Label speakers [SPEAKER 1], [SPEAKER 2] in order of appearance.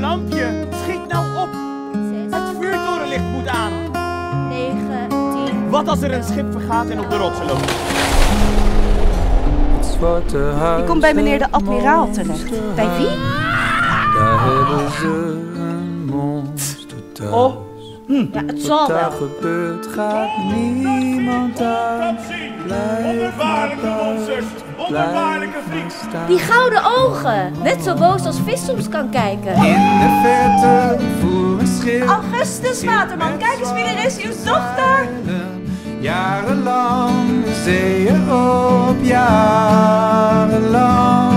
[SPEAKER 1] lampje, schiet nou op.
[SPEAKER 2] 6,
[SPEAKER 1] Het vuurtorenlicht moet aan.
[SPEAKER 2] 9, 10.
[SPEAKER 1] Wat als er een schip vergaat en op de rotsen loopt?
[SPEAKER 3] Je komt bij meneer de admiraal terecht. Bij wie?
[SPEAKER 4] Daar hebben ze een monster thuis.
[SPEAKER 3] Oh, ja, het zal
[SPEAKER 4] Wat daar
[SPEAKER 3] wel.
[SPEAKER 4] gebeurt gaat niemand aan. Blijf maar buiten, blijf maar staan.
[SPEAKER 2] Die gouden ogen. Net zo boos als vis soms kan kijken.
[SPEAKER 4] In de verte voer een schip.
[SPEAKER 3] Augustus Waterman, kijk eens wie er is, uw dochter.
[SPEAKER 4] Jarenlang de zee erop, jarenlang.